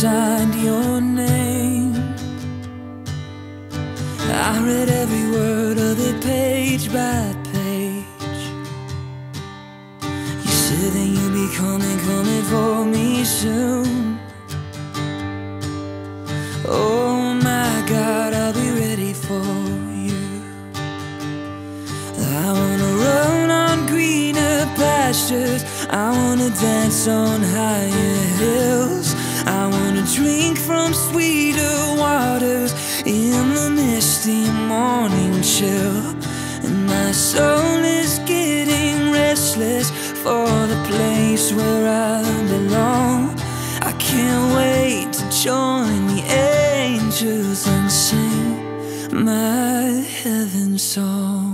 signed your name. I read every word of it page by page. You said that you'd be coming for me soon. Oh my God, I'll be ready for you. I wanna run on greener pastures, I wanna dance on higher hills, I wanna drink from sweeter waters in the misty morning chill. And my soul is getting restless for the place where I belong. I can't wait to join the angels and sing my heaven song.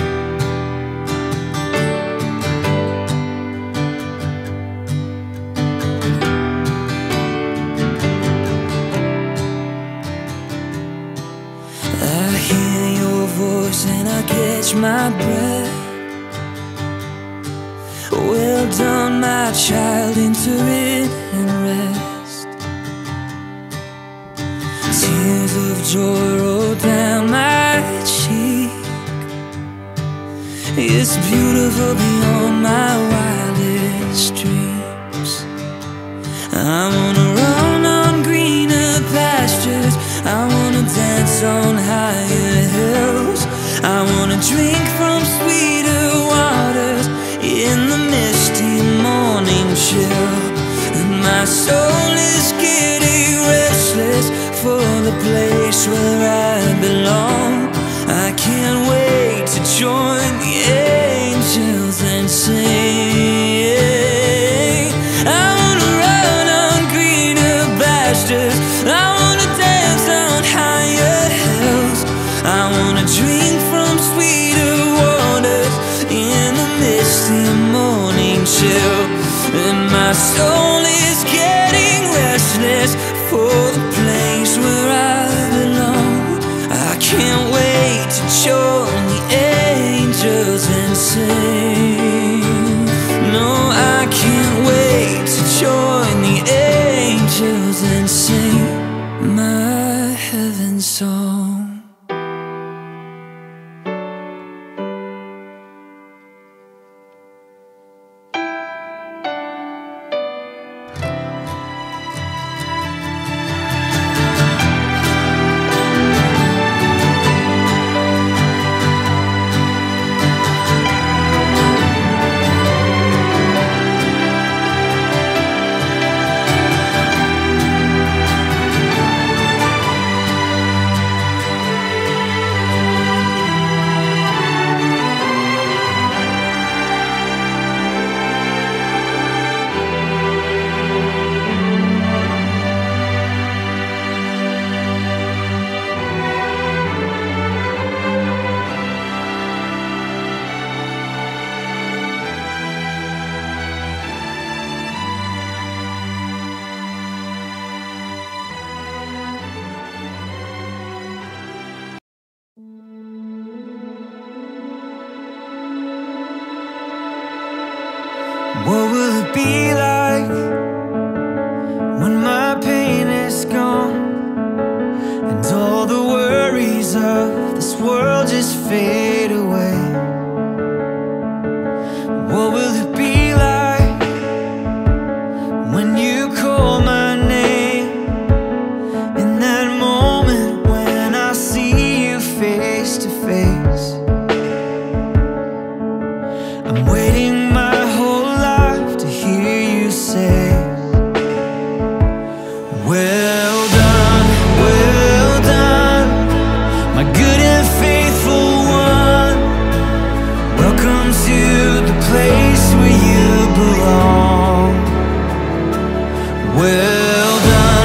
I hear your voice and I catch my breath. Well done, my child, enter in and rest. Tears of joy roll down my cheek. It's beautiful beyond my wildest dreams. I wanna run on greener pastures, I wanna dance on higher hills, I wanna drink from sweeter waters in the misty morning chill. And my soul is getting restless for the place where I belong. I can't wait to join the angels and sing. I wanna run on greener pastures, I wanna dance on higher hills, I wanna drink from sweeter waters in the misty morning chill. And my soul is getting restless for the place where I belong. I can't wait to join the angels and sing. No, I can't wait to join the angels and sing my heaven song. What will it be like when my pain is gone and all the worries of this world just fade away? What will it be like when you call my name, in that moment when I see you face to face? I'm waiting my whole life to hear you say, well done, my good and faithful one. Welcome to the place where you belong. Well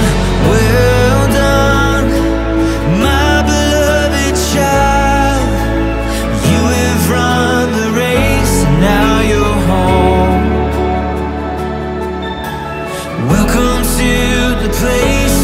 done, my beloved child. You have run the race and now you're home. Welcome to the place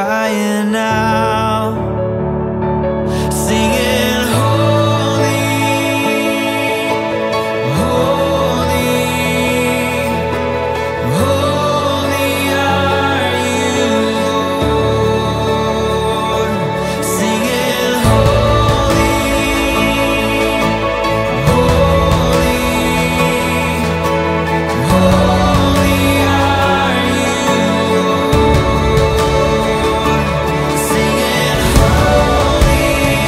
crying out, singing holy, holy, holy are you, Lord. Singing holy, holy, holy are you, Lord. Singing holy,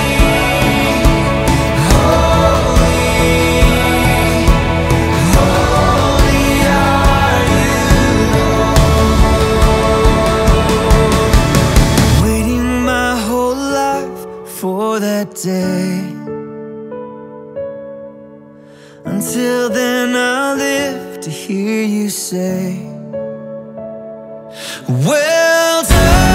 holy, holy are you, Lord. Waiting my whole life for that day. Until then I'll live to hear you say, well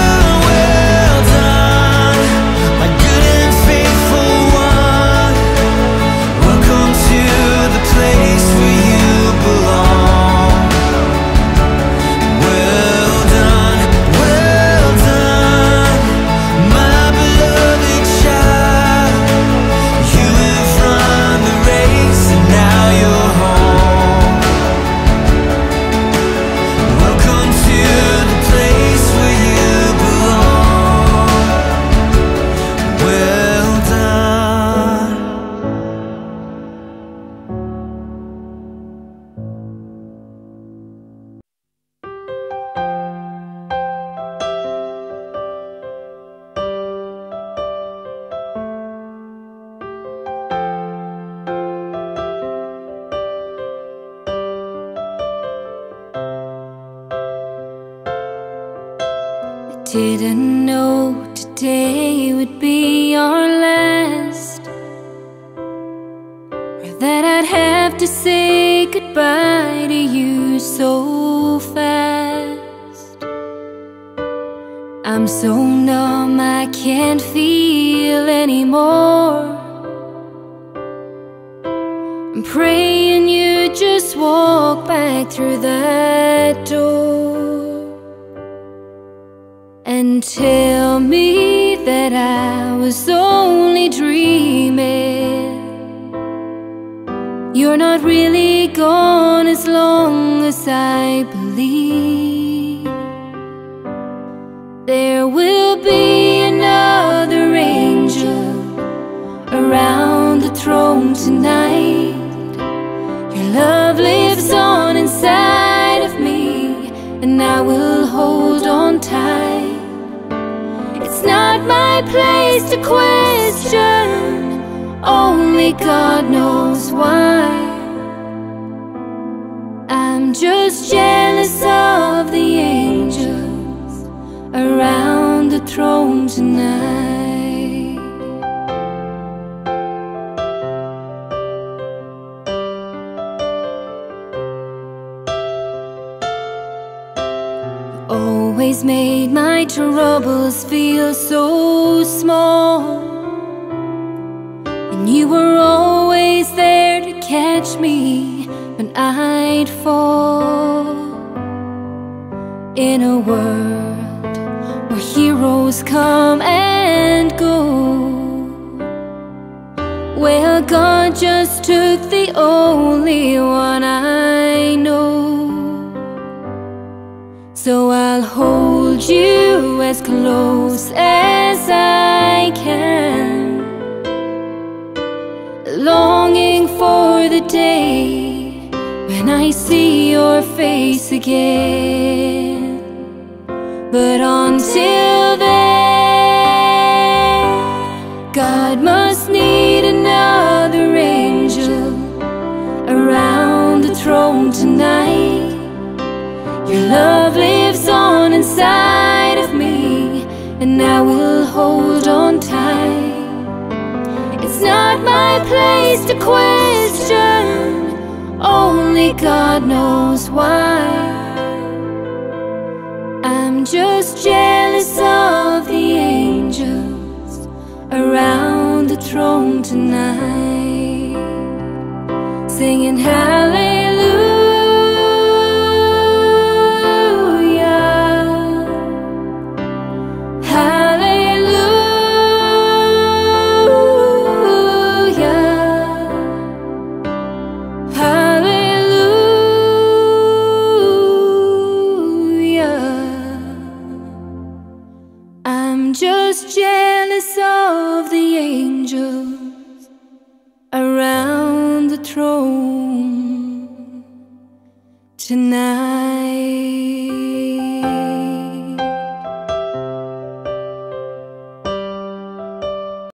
done, my good and faithful one. Welcome to the place where you belong. Well done, my beloved child. You have run the race and now you're home. Welcome to the place where you belong. Well done. Didn't know today would be our last, or that I'd have to say goodbye to you so fast. I'm so numb I can't feel anymore. I'm praying you just walk back through that door and tell me that I was only dreaming. You're not really gone as long as I believe. There will be another angel around the throne tonight. Your love lives on inside of me, and I will hold on tight. It's not my place to question, only God knows why. I'm just jealous of the angels around the throne tonight. Always made my troubles feel so small, and you were always there to catch me when I'd fall. In a world where heroes come and go, well, God just took the only one I know. So I'll hold you as close as I can, longing for the day when I see your face again. But until then, God must need another angel around the throne tonight. Your love lives on inside of me, and I will hold on tight. It's not my place to question, only God knows why. I'm just jealous of the angels around the throne tonight, singing hallelujah. I'm just jealous of the angels around the throne tonight.